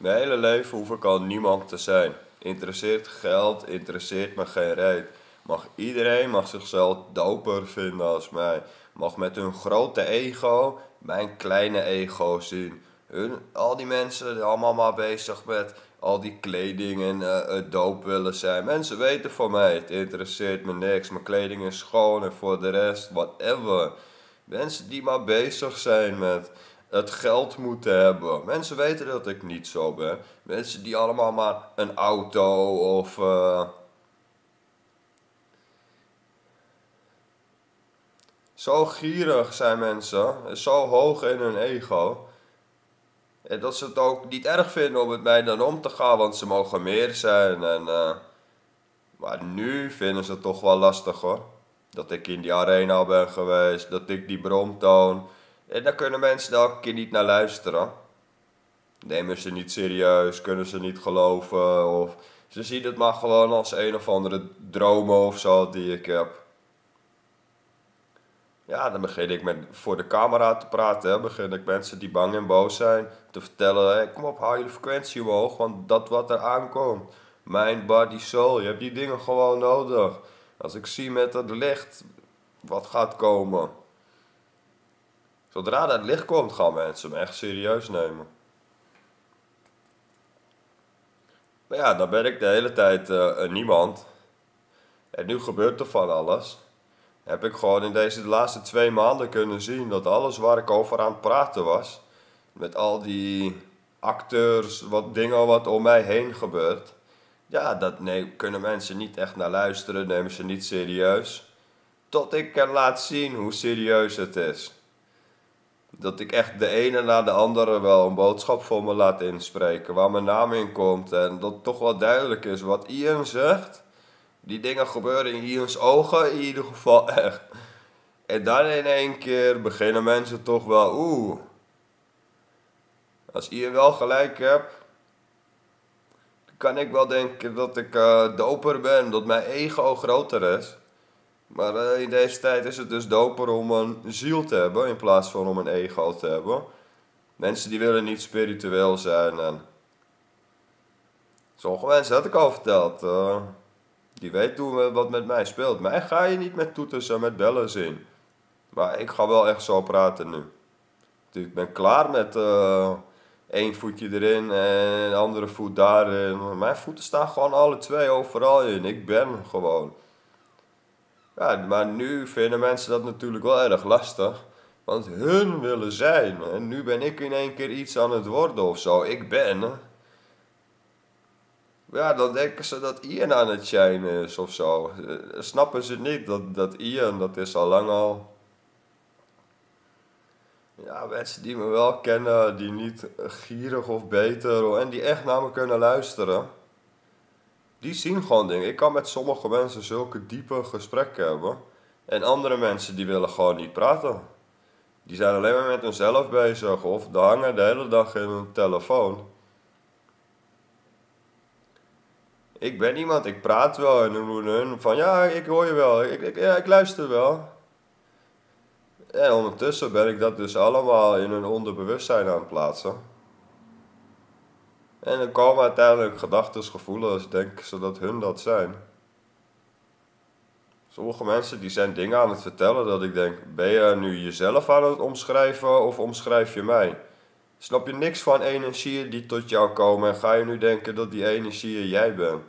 Mijn hele leven hoef ik al niemand te zijn. Interesseert geld, interesseert me geen reet. Iedereen mag zichzelf doper vinden als mij. Mag met hun grote ego mijn kleine ego zien. Al die mensen die allemaal maar bezig met al die kleding en doop willen zijn. Mensen weten van mij, het interesseert me niks. Mijn kleding is schoon en voor de rest, whatever. Mensen die maar bezig zijn met het geld moeten hebben. Mensen weten dat ik niet zo ben. Mensen die allemaal maar een auto of... zo gierig zijn mensen. Zo hoog in hun ego. En dat ze het ook niet erg vinden om met mij dan om te gaan. Want ze mogen meer zijn. Maar nu vinden ze het toch wel lastig hoor. Dat ik in die arena ben geweest. Dat ik die brom toon. En daar kunnen mensen elke keer niet naar luisteren. Nemen ze niet serieus, kunnen ze niet geloven of ze zien het maar gewoon als een of andere dromen of zo die ik heb. Ja, dan begin ik met voor de camera te praten, hè. Begin ik mensen die bang en boos zijn te vertellen, hey, kom op, hou je frequentie omhoog, want dat wat er aankomt. Mind, body, soul, je hebt die dingen gewoon nodig. Als ik zie met het licht wat gaat komen. Zodra dat licht komt, gaan mensen me echt serieus nemen. Maar ja, dan ben ik de hele tijd een niemand. En nu gebeurt er van alles. Heb ik gewoon in deze de laatste 2 maanden kunnen zien dat alles waar ik over aan het praten was, met al die acteurs, wat dingen wat om mij heen gebeurt, ja, kunnen mensen niet echt naar luisteren, nemen ze niet serieus. Tot ik kan laten zien hoe serieus het is. Dat ik echt de ene na de andere wel een boodschap voor me laat inspreken, waar mijn naam in komt en dat toch wel duidelijk is wat Ian zegt. Die dingen gebeuren in Ian's ogen in ieder geval echt. En dan in één keer beginnen mensen toch wel, als Ian wel gelijk hebt, dan kan ik wel denken dat ik doper ben, dat mijn ego groter is. Maar in deze tijd is het dus doper om een ziel te hebben in plaats van om een ego te hebben. Mensen die willen niet spiritueel zijn en sommige mensen had ik al verteld. Die weten wat met mij speelt. Mij ga je niet met toeters en met bellen zien. Maar ik ga wel echt zo praten nu. Ik ben klaar met één voetje erin en een andere voet daarin. Mijn voeten staan gewoon alle twee overal in. Ik ben gewoon. Ja, maar nu vinden mensen dat natuurlijk wel erg lastig. Want hun willen zijn. En nu ben ik in één keer iets aan het worden of zo. Ik ben. Ja, dan denken ze dat Ian aan het shinen is of zo. Snappen ze niet dat Ian, dat is al lang al. Ja, mensen die me wel kennen, die niet gierig of beter en die echt naar me kunnen luisteren, die zien gewoon dingen. Ik kan met sommige mensen zulke diepe gesprekken hebben. En andere mensen die willen gewoon niet praten. Die zijn alleen maar met hunzelf bezig of die hangen de hele dag in hun telefoon. Ik ben iemand, ik praat wel en dan doen hun van ja, ik hoor je wel, ja, ik luister wel. En ondertussen ben ik dat dus allemaal in hun onderbewustzijn aan het plaatsen. En dan komen uiteindelijk gedachten, gevoelens, denken ze dat hun dat zijn. Sommige mensen die zijn dingen aan het vertellen dat ik denk, ben je nu jezelf aan het omschrijven of omschrijf je mij? Snap je niks van energieën die tot jou komen en ga je nu denken dat die energieën jij bent?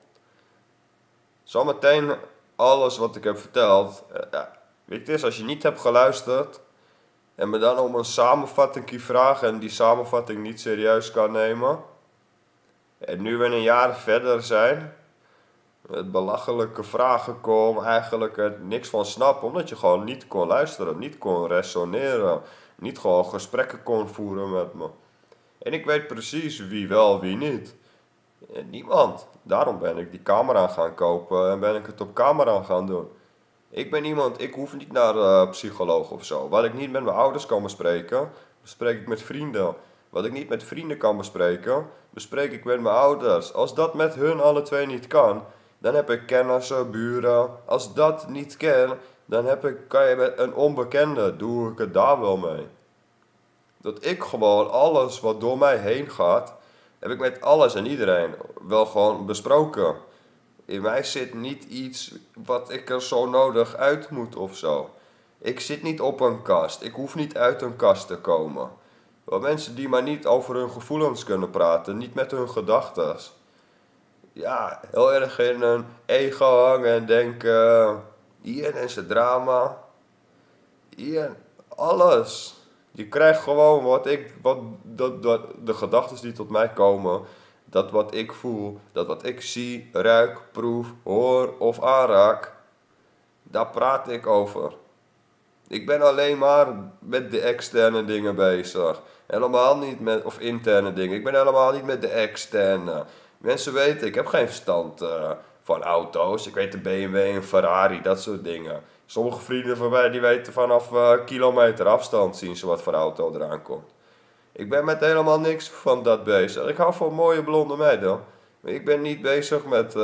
Zometeen alles wat ik heb verteld, weet je, als je niet hebt geluisterd en me dan om een samenvatting vragen en die samenvatting niet serieus kan nemen, en nu we een jaar verder zijn, met belachelijke vragen komen, eigenlijk er niks van snappen, omdat je gewoon niet kon luisteren, niet kon resoneren, niet gewoon gesprekken kon voeren met me. En ik weet precies wie wel, wie niet. En niemand. Daarom ben ik die camera gaan kopen en ben ik het op camera gaan doen. Ik ben iemand, ik hoef niet naar een psycholoog of zo. Wat ik niet met mijn ouders kan bespreken, bespreek ik met vrienden. Wat ik niet met vrienden kan bespreken, bespreek ik met mijn ouders. Als dat met hun alle twee niet kan, dan heb ik kennissen, buren. Als dat niet kan, dan kan je met een onbekende, doe ik het daar wel mee. Dat ik gewoon alles wat door mij heen gaat, heb ik met alles en iedereen wel gewoon besproken. In mij zit niet iets wat ik er zo nodig uit moet of zo. Ik zit niet op een kast. Ik hoef niet uit een kast te komen. Wel mensen die maar niet over hun gevoelens kunnen praten, niet met hun gedachten. Ja, heel erg in hun ego hangen en denken, hier is het drama, hier, alles. Je krijgt gewoon de gedachten die tot mij komen, dat wat ik voel, dat wat ik zie, ruik, proef, hoor of aanraak, daar praat ik over. Ik ben alleen maar met de externe dingen bezig. Helemaal niet met, of interne dingen. Ik ben helemaal niet met de externe. Mensen weten, ik heb geen verstand van auto's. Ik weet de BMW en Ferrari, dat soort dingen. Sommige vrienden van mij die weten vanaf kilometer afstand zien ze wat voor auto eraan komt. Ik ben met helemaal niks van dat bezig. Ik hou van mooie blonde meiden. Maar ik ben niet bezig met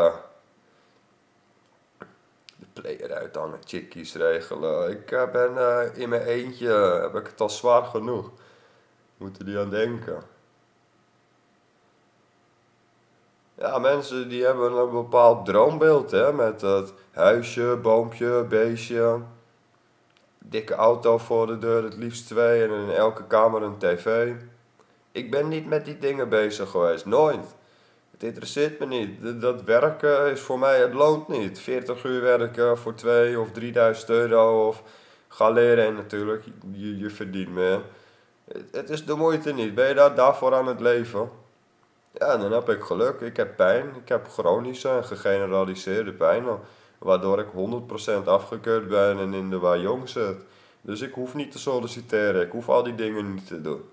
de player uithangen, chickies regelen. Ik ben in mijn eentje, heb ik het al zwaar genoeg. Moeten die aan denken. Ja, mensen die hebben een bepaald droombeeld, hè. Met het huisje, boompje, beestje. Dikke auto voor de deur, het liefst twee. En in elke kamer een tv. Ik ben niet met die dingen bezig geweest. Nooit. Het interesseert me niet. Dat werken is voor mij, het loont niet. 40 uur werken voor 2 of 3000 euro of ga leren en natuurlijk, je verdient meer. Het is de moeite niet. Ben je daarvoor aan het leven? Ja, dan heb ik geluk. Ik heb pijn. Ik heb chronische en gegeneraliseerde pijn. Waardoor ik 100% afgekeurd ben en in de wajong zit. Dus ik hoef niet te solliciteren. Ik hoef al die dingen niet te doen.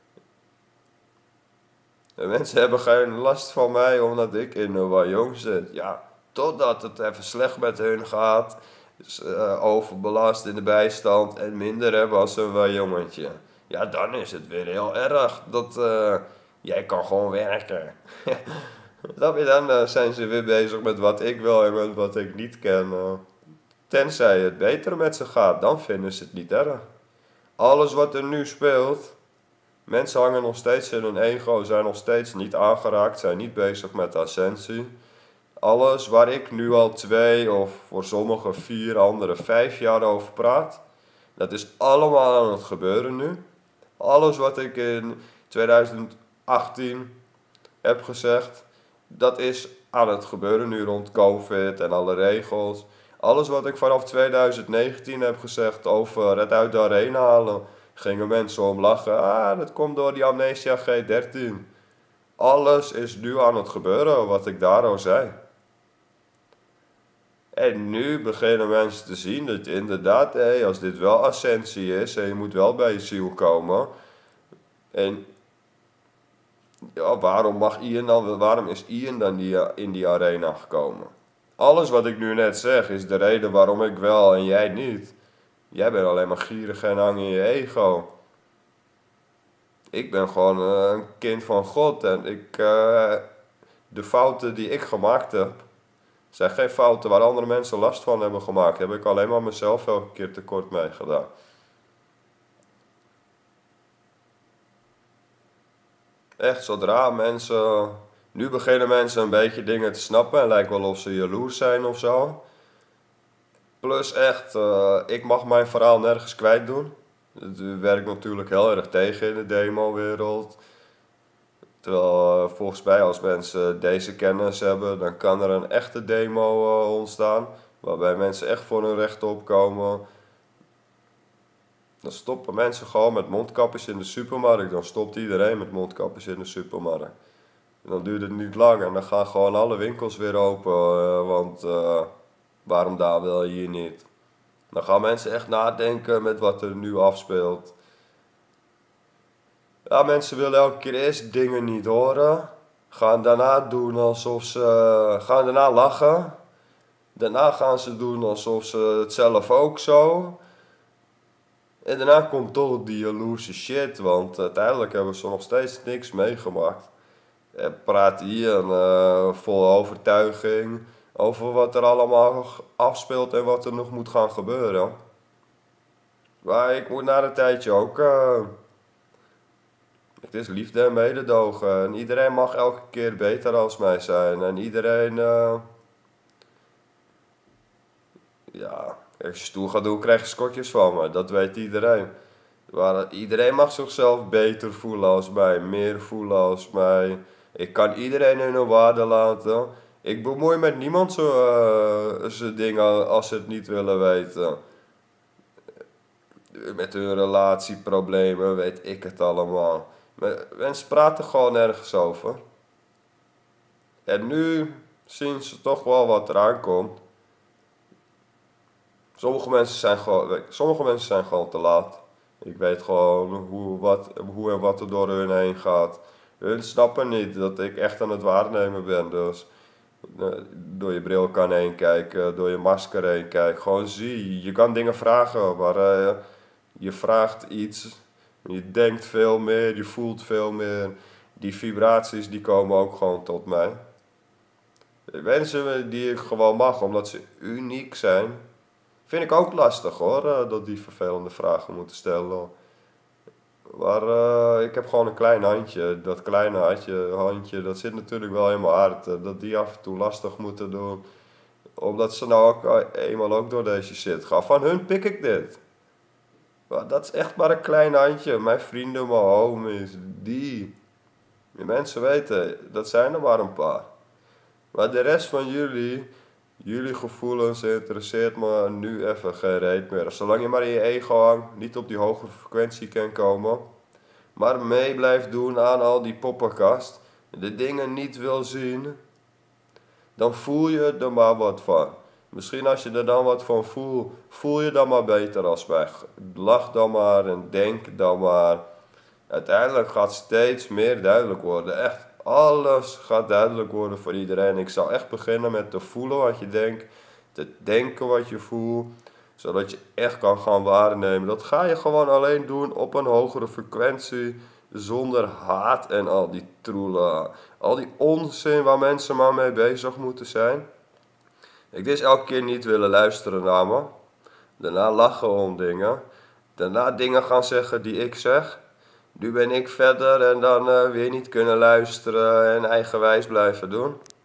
En mensen hebben geen last van mij omdat ik in een wajong zit. Ja, totdat het even slecht met hun gaat. Dus, overbelast in de bijstand en minder hebben als een wajongetje. Ja, dan is het weer heel erg. Jij kan gewoon werken. Snap je, dan zijn ze weer bezig met wat ik wil en met wat ik niet ken. Tenzij het beter met ze gaat, dan vinden ze het niet erg. Alles wat er nu speelt, mensen hangen nog steeds in hun ego, zijn nog steeds niet aangeraakt, zijn niet bezig met ascensie. Alles waar ik nu al 2 of voor sommigen 4, anderen 5 jaar over praat, dat is allemaal aan het gebeuren nu. Alles wat ik in 2018 heb gezegd, dat is aan het gebeuren nu rond COVID en alle regels. Alles wat ik vanaf 2019 heb gezegd over het uit de arena halen, gingen mensen om lachen. Ah, dat komt door die Amnesia G13. Alles is nu aan het gebeuren wat ik daar al zei. En nu beginnen mensen te zien dat inderdaad, als dit wel ascensie is en je moet wel bij je ziel komen. En ja, waarom is Ian dan in die arena gekomen? Alles wat ik nu net zeg is de reden waarom ik wel en jij niet. Jij bent alleen maar gierig en hang in je ego. Ik ben gewoon een kind van God en de fouten die ik gemaakt heb, zijn geen fouten waar andere mensen last van hebben gemaakt. Heb ik alleen maar mezelf elke keer tekort mee gedaan. Echt, zodra mensen... Nu beginnen mensen een beetje dingen te snappen en lijkt wel of ze jaloers zijn of zo. Plus echt, ik mag mijn verhaal nergens kwijt doen. Het werkt natuurlijk heel erg tegen in de demo-wereld. Terwijl volgens mij als mensen deze kennis hebben, dan kan er een echte demo ontstaan. Waarbij mensen echt voor hun recht opkomen. Dan stoppen mensen gewoon met mondkapjes in de supermarkt. Dan stopt iedereen met mondkapjes in de supermarkt. En dan duurt het niet lang en dan gaan gewoon alle winkels weer open. Want waarom daar wil je hier niet? Dan gaan mensen echt nadenken met wat er nu afspeelt. Ja, mensen willen elke keer eerst dingen niet horen. Gaan daarna doen alsof ze... Gaan daarna lachen. Daarna gaan ze doen alsof ze het zelf ook zo. En daarna komt toch die jaloerse shit. Want uiteindelijk hebben ze nog steeds niks meegemaakt. En praat hier vol overtuiging over wat er allemaal afspeelt en wat er nog moet gaan gebeuren. Maar ik moet na een tijdje ook... Het is liefde en mededogen. En iedereen mag elke keer beter als mij zijn. En iedereen, ja, als je stoel gaat doen, krijg je schotjes van me. Dat weet iedereen. Maar iedereen mag zichzelf beter voelen als mij, meer voelen als mij. Ik kan iedereen in hun waarde laten. Ik bemoei met niemand zijn dingen als ze het niet willen weten. Met hun relatieproblemen, weet ik het allemaal. Mensen praten gewoon nergens over. En nu zien ze toch wel wat eraan komt. Sommige mensen zijn gewoon te laat. Ik weet gewoon hoe en wat er door hun heen gaat. Hun snappen niet dat ik echt aan het waarnemen ben. Dus door je bril kan heen kijken, door je masker heen kijken. Gewoon zie, je kan dingen vragen, maar je vraagt iets. Je denkt veel meer, je voelt veel meer. Die vibraties die komen ook gewoon tot mij. Mensen die ik gewoon mag, omdat ze uniek zijn. Vind ik ook lastig hoor, dat die vervelende vragen moeten stellen. Maar ik heb gewoon een klein handje. Dat kleine handje, dat zit natuurlijk wel in mijn hart. Dat die af en toe lastig moeten doen. Omdat ze nou ook eenmaal ook door deze shit gaan. Van hun pik ik dit. Maar dat is echt maar een klein handje. Mijn vrienden, mijn homies, die mensen weten, dat zijn er maar een paar. Maar de rest van jullie gevoelens interesseert me nu even geen reet meer. Zolang je maar in je ego hangt, niet op die hogere frequentie kan komen, maar mee blijft doen aan al die poppenkast, de dingen niet wil zien, dan voel je er maar wat van. Misschien als je er dan wat van voelt, voel je dan maar beter als mij. Lach dan maar en denk dan maar. Uiteindelijk gaat steeds meer duidelijk worden. Echt, alles gaat duidelijk worden voor iedereen. Ik zou echt beginnen met te voelen wat je denkt, te denken wat je voelt, zodat je echt kan gaan waarnemen. Dat ga je gewoon alleen doen op een hogere frequentie, zonder haat en al die troela, al die onzin waar mensen maar mee bezig moeten zijn. Ik dus elke keer niet willen luisteren naar me, daarna lachen om dingen, daarna dingen gaan zeggen die ik zeg. Nu ben ik verder en dan weer niet kunnen luisteren en eigenwijs blijven doen.